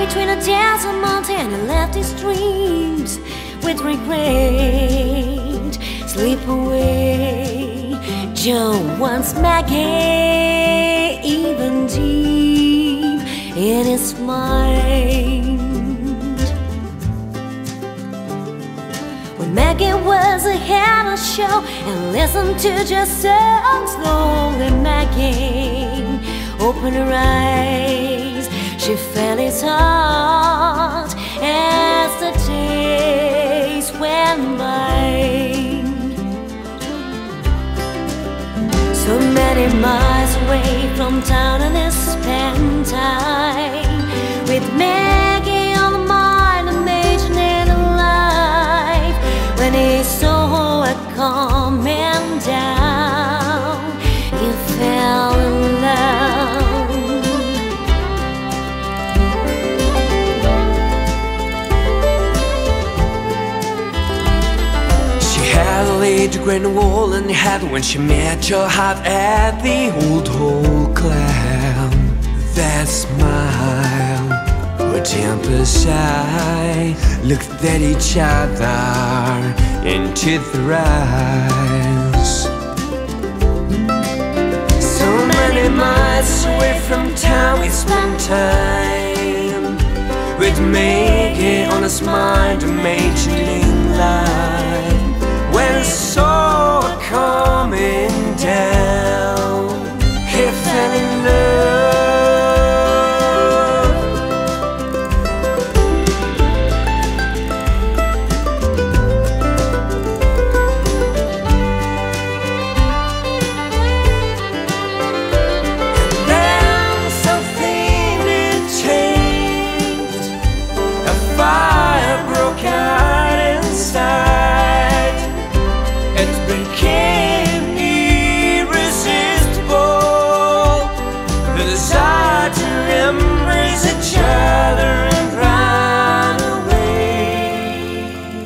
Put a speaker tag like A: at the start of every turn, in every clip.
A: between a desert mountain and left his dreams with regret. Slip away, Joe wants Maggie, even deep in his mind. When Maggie was ahead of the show and listened to just songs, slowly Maggie opened her eyes. She felt his heart as the days went by. So many miles away from town, and they spent time with Maggie on the mind, imagining a life. When he saw her coming down, he fell in love.
B: Laid the grand wall in the head when she met your heart at the old hole clam. That smile, her temper shy, looked at each other into their eyes. So many miles away from town, we spent time with Maggie on his mind, imagining life. When I saw her coming down, he fell in love. And then something had changed. A fire broke out inside. It became irresistible, the desire to embrace each other and run away.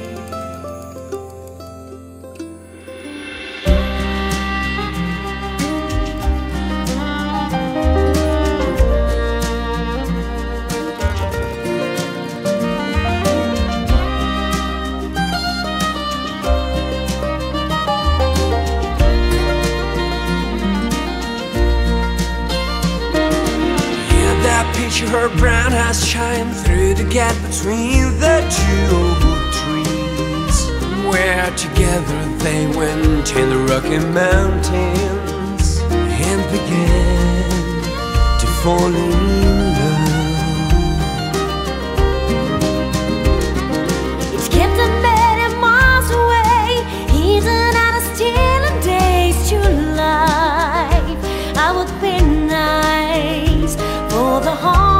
B: Picture her brown eyes shine through the gap between the two old trees, where together they went in the Rocky Mountains and began to fall in love.
A: It's kept a many miles away. He's another stealing days to life. I would be nice for the heart.